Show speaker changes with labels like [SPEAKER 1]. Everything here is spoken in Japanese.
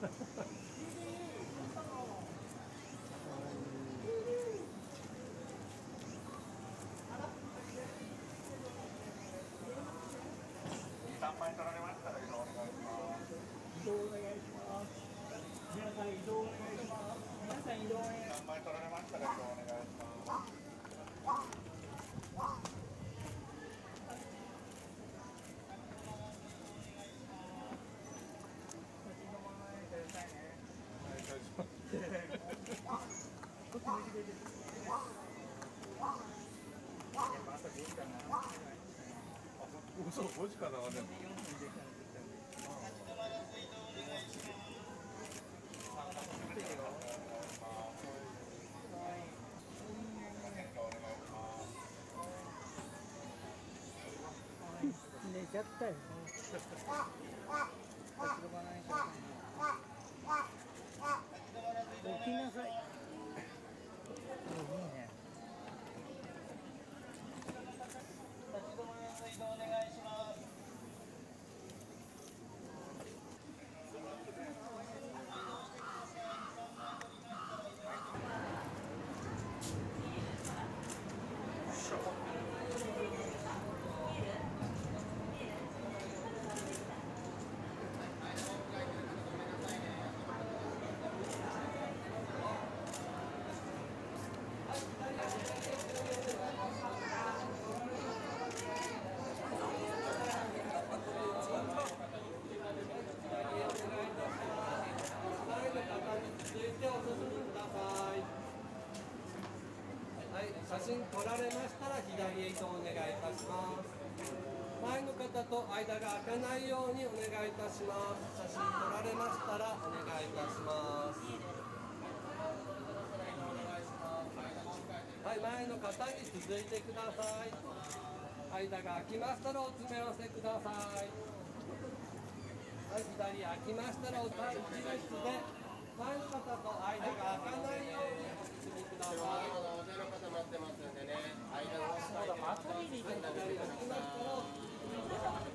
[SPEAKER 1] 3枚取られましたら移動お願いします。
[SPEAKER 2] 移動お願いします。皆さん移動お願いします。皆さん移動お願いします。
[SPEAKER 1] 3枚取られましたら移動お願いします。
[SPEAKER 2] こっち向いてくれてる。やっぱ朝5時かな。
[SPEAKER 1] 嘘、5時からはね。
[SPEAKER 2] 4分で感じたんで。寝ちゃったよね。立ち止まらないと。起きなさい。いいね。立ち止まらず移動お願いします。
[SPEAKER 3] はい、写真撮られましたら左へ移動お願いいたします。前の方と間が空かないようにお願いいたします。写真撮られましたらお願いいたします。はい、前の方に続いてください。間が空きましたらお詰め合わせください。はい、左空きましたらお立ち列で前の方と間が空かないようにお進みください。
[SPEAKER 4] まだ大勢の方待ってますんでね、間を
[SPEAKER 2] そうだ、また見に行かなきゃいけない。